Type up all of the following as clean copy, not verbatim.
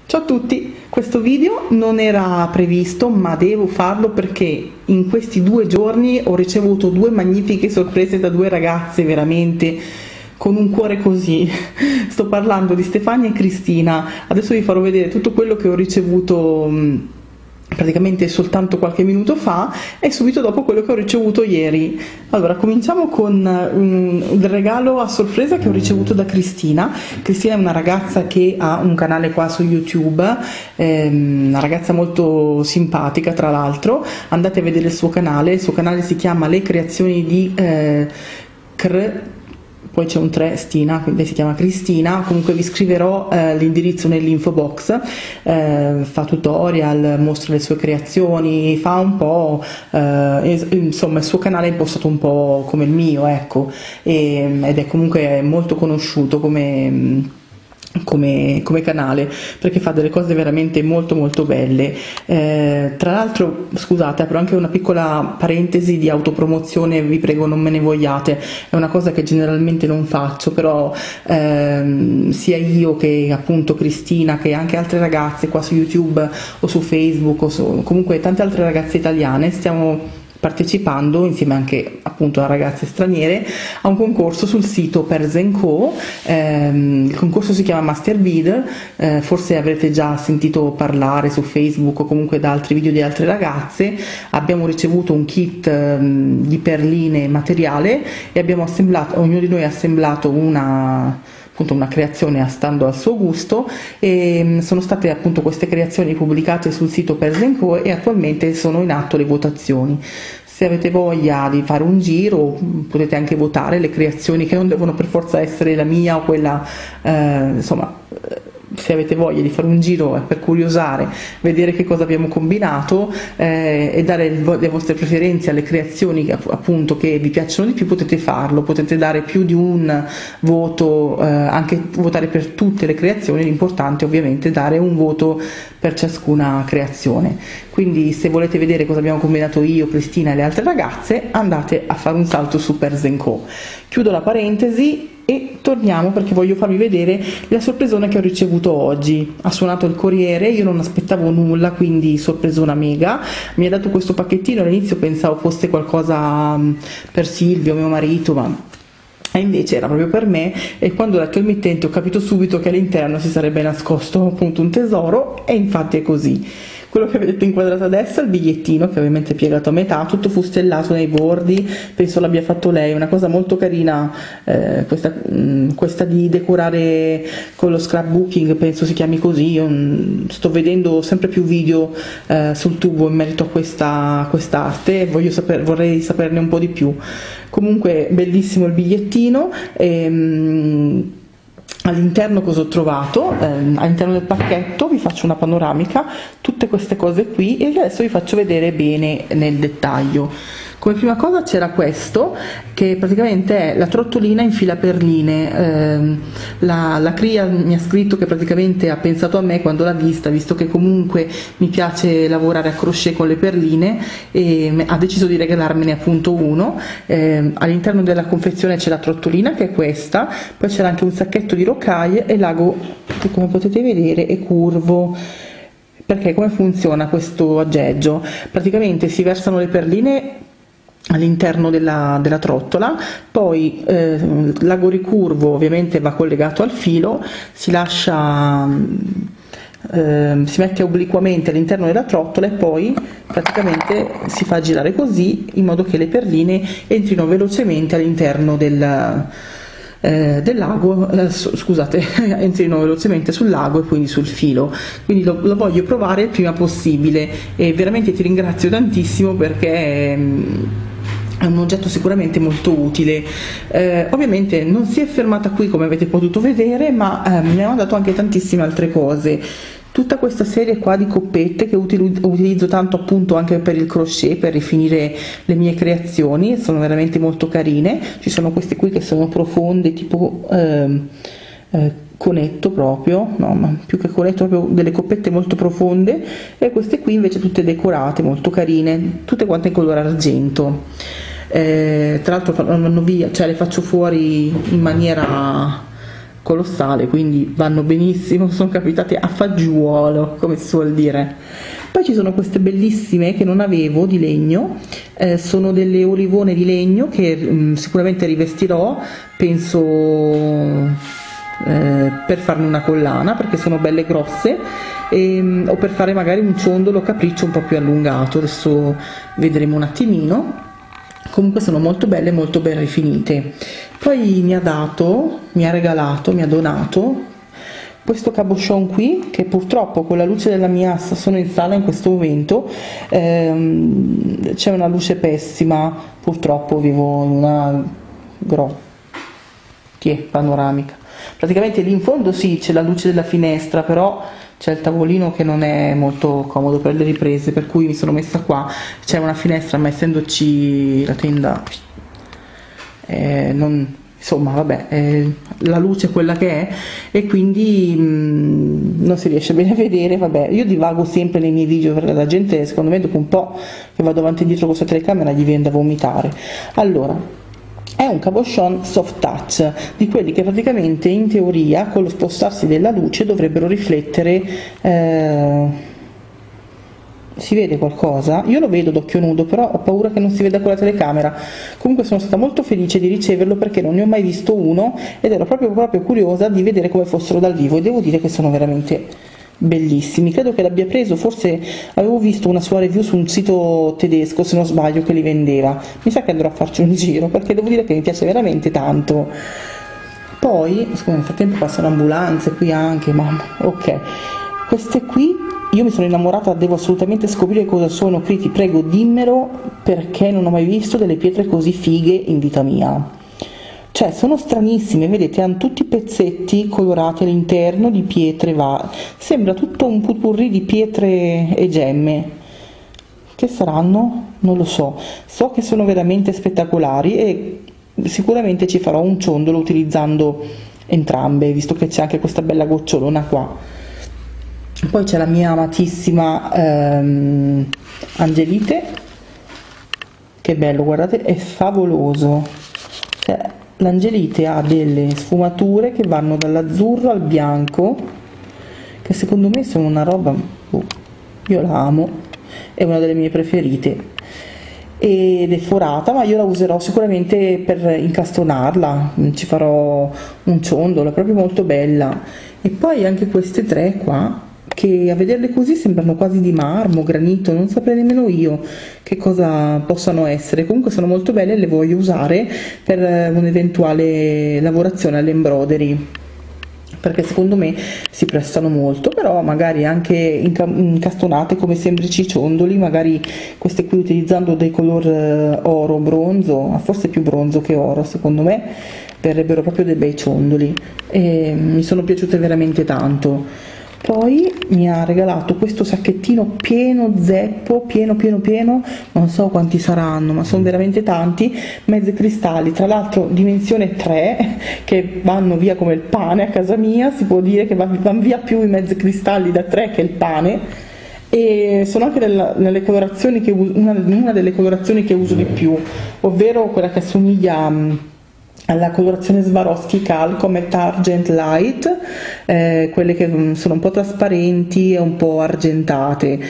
Ciao a tutti, questo video non era previsto ma devo farlo perché in questi 2 giorni ho ricevuto 2 magnifiche sorprese da 2 ragazze veramente con un cuore così. Sto parlando di Stefania e Cristina. Adesso vi farò vedere tutto quello che ho ricevuto praticamente soltanto qualche minuto fa e subito dopo quello che ho ricevuto ieri. Allora cominciamo con il regalo a sorpresa che ho ricevuto da Cristina. Cristina è una ragazza che ha un canale qua su YouTube, una ragazza molto simpatica tra l'altro. Andate a vedere il suo canale si chiama Le Creazioni di poi c'è un 3 Stina, quindi si chiama Cristina. Comunque vi scriverò l'indirizzo nell'info box. Fa tutorial, mostra le sue creazioni, fa un po' insomma il suo canale è impostato un po' come il mio, ecco, ed è comunque molto conosciuto come canale perché fa delle cose veramente molto molto belle. Tra l'altro, scusate, apro anche una piccola parentesi di autopromozione, vi prego non me ne vogliate, è una cosa che generalmente non faccio, però sia io che appunto Cristina che anche altre ragazze qua su YouTube o su Facebook o comunque tante altre ragazze italiane stiamo partecipando insieme anche appunto a ragazze straniere a un concorso sul sito Perzenco. Il concorso si chiama Master Bid, forse avrete già sentito parlare su Facebook o comunque da altri video di altre ragazze. Abbiamo ricevuto un kit di perline materiale e abbiamo assemblato, ognuno di noi ha assemblato una creazione stando al suo gusto, e sono state appunto queste creazioni pubblicate sul sito Perzenco e attualmente sono in atto le votazioni. Se avete voglia di fare un giro potete anche votare le creazioni, che non devono per forza essere la mia o quella, insomma, se avete voglia di fare un giro per curiosare, vedere che cosa abbiamo combinato e dare le vostre preferenze alle creazioni che appunto che vi piacciono di più, potete farlo, potete dare più di un voto, anche votare per tutte le creazioni. L'importante ovviamente è dare un voto per ciascuna creazione. Quindi se volete vedere cosa abbiamo combinato io, Cristina e le altre ragazze, andate a fare un salto su Perzenco. Chiudo la parentesi e torniamo perché voglio farvi vedere la sorpresona che ho ricevuto oggi. Ha suonato il corriere, io non aspettavo nulla, quindi sorpresona mega. Mi ha dato questo pacchettino, all'inizio pensavo fosse qualcosa per Silvio, mio marito, ma e invece era proprio per me, e quando ho letto il mittente ho capito subito che all'interno si sarebbe nascosto appunto un tesoro, e infatti è così. Quello che vedete inquadrato adesso è il bigliettino, che ovviamente è piegato a metà, tutto fustellato nei bordi, penso l'abbia fatto lei, una cosa molto carina, questa di decorare con lo scrapbooking, penso si chiami così. Io sto vedendo sempre più video sul tubo in merito a quest'arte e vorrei saperne un po' di più. Comunque bellissimo il bigliettino. All'interno cosa ho trovato? All'interno del pacchetto vi faccio una panoramica, tutte queste cose qui, e adesso vi faccio vedere bene nel dettaglio. Come prima cosa c'era questo, che praticamente è la trottolina in fila perline. La Cria mi ha scritto che praticamente ha pensato a me quando l'ha vista, visto che comunque mi piace lavorare a crochet con le perline, e ha deciso di regalarmene appunto uno. All'interno della confezione c'è la trottolina, che è questa, poi c'era anche un sacchetto di rocaille e l'ago, che come potete vedere è curvo. Perché come funziona questo aggeggio? Praticamente si versano le perline all'interno della trottola, poi l'ago ricurvo ovviamente va collegato al filo, si lascia si mette obliquamente all'interno della trottola e poi praticamente si fa girare così in modo che le perline entrino velocemente all'interno dell'ago, scusate, entrino velocemente sull'ago e quindi sul filo. Quindi lo voglio provare il prima possibile e veramente ti ringrazio tantissimo perché è un oggetto sicuramente molto utile. Ovviamente non si è fermata qui, come avete potuto vedere, ma mi ha mandato anche tantissime altre cose. Tutta questa serie qua di coppette che utilizzo tanto appunto anche per il crochet, per rifinire le mie creazioni, sono veramente molto carine. Ci sono queste qui che sono profonde, tipo conetto proprio, no, ma più che conetto, proprio delle coppette molto profonde, e queste qui invece tutte decorate, molto carine, tutte quante in colore argento. Tra l'altro vanno via, cioè le faccio fuori in maniera colossale, quindi vanno benissimo, sono capitate a fagiolo, come si suol dire. Poi ci sono queste bellissime che non avevo, di legno, sono delle olivone di legno che sicuramente rivestirò, penso per farne una collana, perché sono belle grosse, o per fare magari un ciondolo capriccio un po' più allungato. Adesso vedremo un attimino. Comunque sono molto belle, molto ben rifinite. Poi mi ha regalato, mi ha donato questo cabochon qui, che purtroppo con la luce della mia assa, sono in sala in questo momento, c'è una luce pessima, purtroppo vivo in una panoramica. Praticamente lì in fondo sì, c'è la luce della finestra, però c'è il tavolino che non è molto comodo per le riprese, per cui mi sono messa qua. C'è una finestra, ma essendoci la tenda, insomma vabbè, la luce è quella che è, e quindi non si riesce bene a vedere. Vabbè, io divago sempre nei miei video, perché la gente, secondo me, dopo un po' che vado avanti e indietro con questa telecamera, gli viene da vomitare. Allora, è un cabochon soft touch, di quelli che praticamente in teoria con lo spostarsi della luce dovrebbero riflettere. Si vede qualcosa? Io lo vedo d'occhio nudo, però ho paura che non si veda con la telecamera. Comunque sono stata molto felice di riceverlo, perché non ne ho mai visto uno ed ero proprio curiosa di vedere come fossero dal vivo, e devo dire che sono veramente bellissimi. Credo che l'abbia preso, forse avevo visto una sua review su un sito tedesco, se non sbaglio, che li vendeva. Mi sa che andrò a farci un giro, perché devo dire che mi piace veramente tanto. Poi, scusa, nel frattempo passano ambulanze qui anche, mamma, ok. Queste qui, io mi sono innamorata, devo assolutamente scoprire cosa sono. Criti, prego dimmelo, perché non ho mai visto delle pietre così fighe in vita mia. Cioè, sono stranissime, vedete, hanno tutti i pezzetti colorati all'interno di pietre, sembra tutto un potpourri di pietre e gemme. Che saranno? Non lo so. So che sono veramente spettacolari, e sicuramente ci farò un ciondolo utilizzando entrambe, visto che c'è anche questa bella gocciolona qua. Poi c'è la mia amatissima Angelite, che bello, guardate, è favoloso. Cioè, l'Angelite ha delle sfumature che vanno dall'azzurro al bianco, che secondo me sono una roba, io la amo, è una delle mie preferite, ed è forata, ma io la userò sicuramente per incastonarla, ci farò un ciondolo, è proprio molto bella. E poi anche queste tre qua, che a vederle così sembrano quasi di marmo, granito, non saprei nemmeno io che cosa possano essere. Comunque sono molto belle e le voglio usare per un'eventuale lavorazione all'embroidery, perché secondo me si prestano molto. Però magari anche incastonate come semplici ciondoli, magari queste qui utilizzando dei color oro, bronzo, forse più bronzo che oro, secondo me verrebbero proprio dei bei ciondoli, e mi sono piaciute veramente tanto. Poi mi ha regalato questo sacchettino pieno zeppo, pieno, non so quanti saranno, ma sono veramente tanti, mezzi cristalli, tra l'altro dimensione 3, che vanno via come il pane a casa mia. Si può dire che vanno via più i mezzi cristalli da 3 che il pane, e sono anche nelle colorazioni che una delle colorazioni che uso di più, ovvero quella che assomiglia alla colorazione Swarovski Calcom e Argent Light, quelle che sono un po' trasparenti e un po' argentate.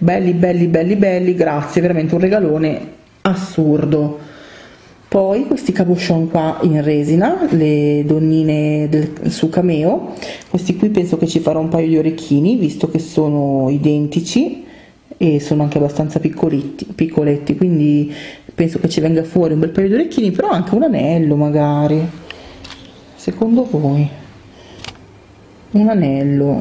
Belli, grazie, veramente un regalone assurdo. Poi questi cabochon qua in resina, le donnine su Cameo, questi qui penso che ci farò un paio di orecchini, visto che sono identici e sono anche abbastanza piccoletti, quindi penso che ci venga fuori un bel paio di orecchini, però anche un anello magari. Secondo voi? Un anello?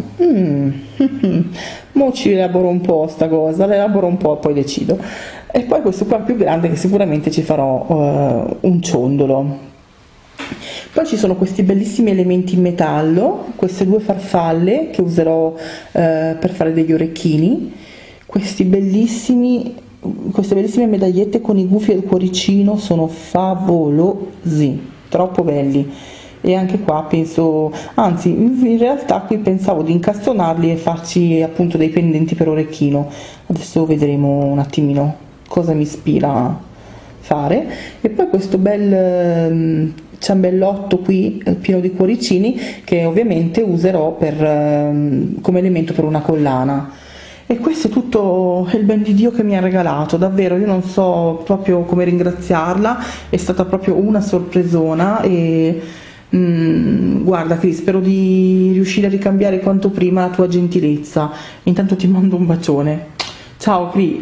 Mo ci elaboro un po' sta cosa, l'elaboro un po' e poi decido. E poi questo qua più grande, che sicuramente ci farò un ciondolo. Poi ci sono questi bellissimi elementi in metallo, queste due farfalle che userò per fare degli orecchini, queste bellissime medagliette con i gufi e il cuoricino, sono favolosi, troppo belli. E anche qua penso, anzi in realtà qui pensavo di incastonarli e farci appunto dei pendenti per orecchino. Adesso vedremo un attimino cosa mi ispira a fare. E poi questo bel ciambellotto qui pieno di cuoricini che ovviamente userò come elemento per una collana. E questo è tutto il ben di Dio che mi ha regalato, davvero io non so proprio come ringraziarla, è stata proprio una sorpresona e guarda Cris, spero di riuscire a ricambiare quanto prima la tua gentilezza. Intanto ti mando un bacione. Ciao Cris.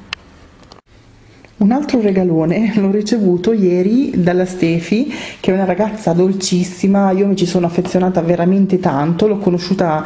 Un altro regalone l'ho ricevuto ieri dalla Stefi, che è una ragazza dolcissima, io mi ci sono affezionata veramente tanto, l'ho conosciuta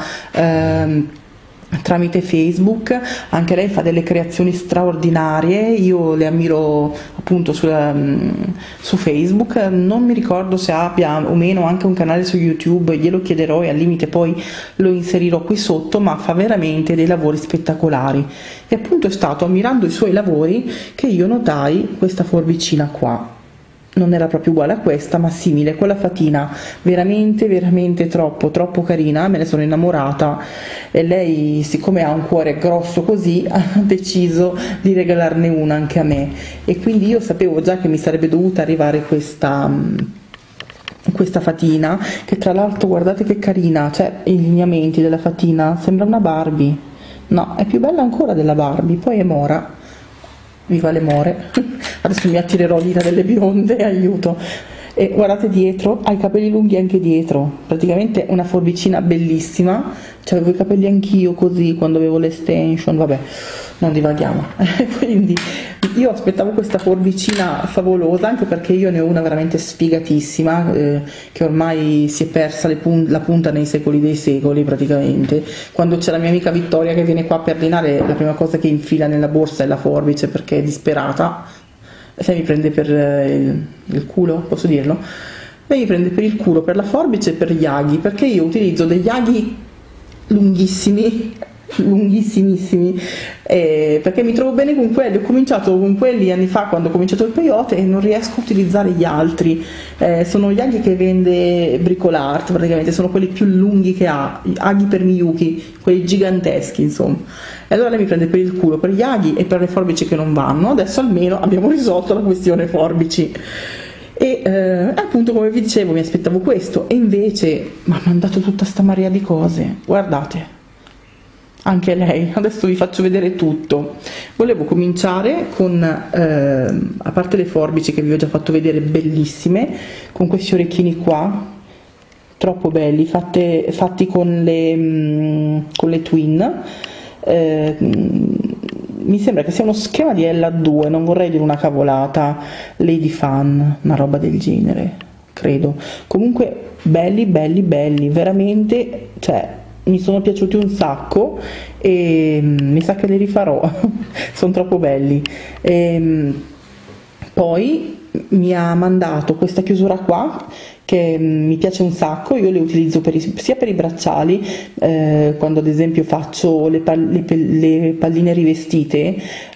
tramite Facebook, anche lei fa delle creazioni straordinarie, io le ammiro appunto su Facebook, non mi ricordo se abbia o meno anche un canale su YouTube, glielo chiederò e al limite poi lo inserirò qui sotto, ma fa veramente dei lavori spettacolari e appunto è stato ammirando i suoi lavori che io notai questa forbicina qua. Non era proprio uguale a questa, ma simile, con la fatina, veramente veramente troppo carina, me ne sono innamorata e lei, siccome ha un cuore grosso così, ha deciso di regalarne una anche a me e quindi io sapevo già che mi sarebbe dovuta arrivare questa fatina, che tra l'altro guardate che carina, cioè i lineamenti della fatina, sembra una Barbie, no, è più bella ancora della Barbie, poi è mora. Viva le more. Adesso mi attirerò l'ira delle bionde, aiuto. E guardate dietro, ha i capelli lunghi anche dietro, praticamente una forbicina bellissima, cioè avevo i capelli anch'io così quando avevo l'extension, vabbè, non divaghiamo. Quindi io aspettavo questa forbicina favolosa, anche perché io ne ho una veramente sfigatissima, che ormai si è persa la punta nei secoli dei secoli praticamente. Quando c'è la mia amica Vittoria che viene qua per dinare, la prima cosa che infila nella borsa è la forbice perché è disperata. Se mi prende per il culo, posso dirlo? Lei mi prende per il culo, per la forbice e per gli aghi, perché io utilizzo degli aghi lunghissimi, lunghissimissimi, perché mi trovo bene con quelli. Ho cominciato con quelli anni fa quando ho cominciato il peyote e non riesco a utilizzare gli altri. Sono gli aghi che vende Bricolart, praticamente sono quelli più lunghi che ha, aghi per Miyuki, quelli giganteschi insomma. E allora lei mi prende per il culo per gli aghi e per le forbici che non vanno. Adesso almeno abbiamo risolto la questione forbici. E appunto, come vi dicevo, mi aspettavo questo e invece mi ha mandato tutta sta marea di cose, guardate, anche lei. Adesso vi faccio vedere tutto. Volevo cominciare con, a parte le forbici che vi ho già fatto vedere, bellissime, con questi orecchini qua, troppo belli, fatti con le twin. Mi sembra che sia uno schema di LA2, non vorrei dire una cavolata, Lady Fan, una roba del genere, credo. Comunque belli, veramente, cioè mi sono piaciuti un sacco e mi sa che li rifarò, sono troppo belli. Poi mi ha mandato questa chiusura qua che mi piace un sacco, io le utilizzo sia per i bracciali, quando ad esempio faccio le palline rivestite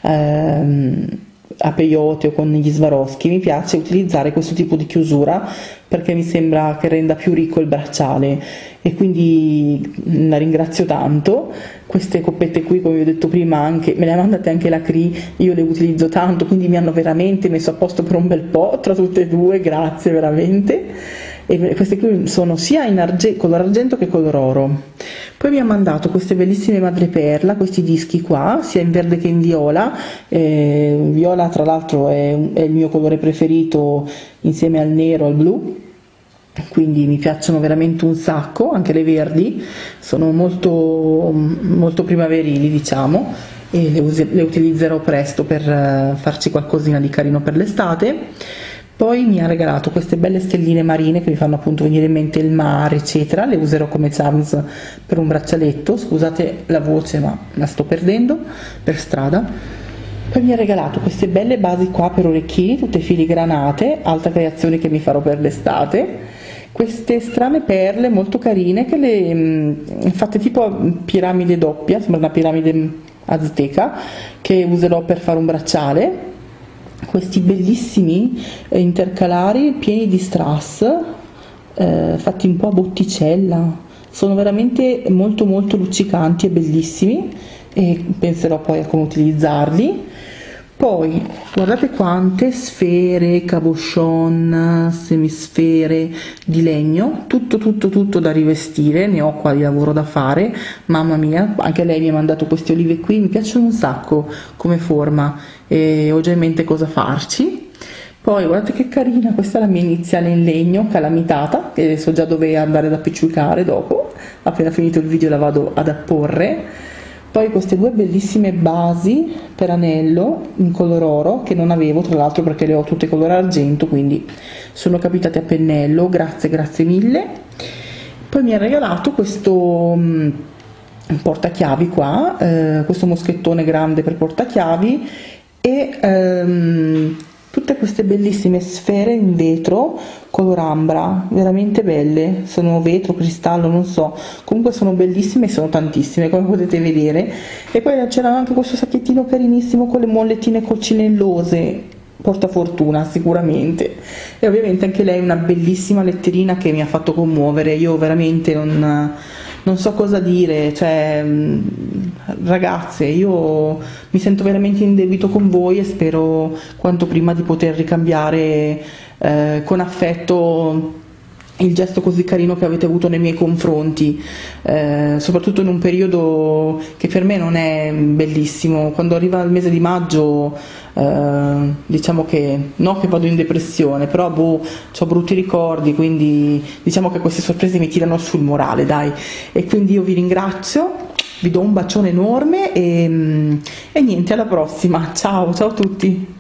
a peyote o con gli Swarovski, mi piace utilizzare questo tipo di chiusura perché mi sembra che renda più ricco il bracciale e quindi la ringrazio tanto. Queste coppette qui, come vi ho detto prima, anche me le ha mandate anche la Cri, io le utilizzo tanto, quindi mi hanno veramente messo a posto per un bel po' tra tutte e due, grazie veramente. E queste qui sono sia in color argento che color oro. Poi mi ha mandato queste bellissime madreperla, questi dischi qua, sia in verde che in viola. Viola tra l'altro è il mio colore preferito insieme al nero, al blu, quindi mi piacciono veramente un sacco. Anche le verdi sono molto primaverili, diciamo, e le utilizzerò presto per farci qualcosina di carino per l'estate. Poi mi ha regalato queste belle stelline marine che mi fanno appunto venire in mente il mare, eccetera. Le userò come charms per un braccialetto. Scusate la voce, ma la sto perdendo per strada. Poi mi ha regalato queste belle basi qua per orecchini, tutte filigranate, alta creazione che mi farò per l'estate. Queste strane perle molto carine, che le fatte tipo piramide doppia, sembra una piramide azteca, che userò per fare un bracciale. Questi bellissimi intercalari pieni di strass, fatti un po' a botticella, sono veramente molto luccicanti e bellissimi e penserò poi a come utilizzarli. Poi guardate quante sfere, cabochon, semisfere di legno, tutto da rivestire, ne ho qua di lavoro da fare, mamma mia. Anche lei mi ha mandato queste olive qui, mi piacciono un sacco come forma e ho già in mente cosa farci. Poi guardate che carina, questa è la mia iniziale in legno calamitata, che so già dove andare ad appiccicare dopo, appena finito il video la vado ad apporre. Poi queste due bellissime basi per anello in color oro, che non avevo tra l'altro perché le ho tutte color argento, quindi sono capitate a pennello, grazie mille. Poi mi ha regalato questo portachiavi qua, questo moschettone grande per portachiavi e tutte queste bellissime sfere in vetro color ambra, veramente belle, sono vetro, cristallo, non so, comunque sono bellissime e sono tantissime come potete vedere. E poi c'era anche questo sacchettino carinissimo con le mollettine coccinellose, portafortuna sicuramente. E ovviamente anche lei una bellissima letterina che mi ha fatto commuovere, io veramente non so cosa dire, cioè ragazze, io mi sento veramente in debito con voi e spero quanto prima di poter ricambiare con affetto il gesto così carino che avete avuto nei miei confronti, soprattutto in un periodo che per me non è bellissimo. Quando arriva il mese di maggio diciamo che no che vado in depressione, però ho brutti ricordi, quindi diciamo che queste sorprese mi tirano sul morale, dai. E quindi io vi ringrazio, vi do un bacione enorme e niente, alla prossima, ciao a tutti.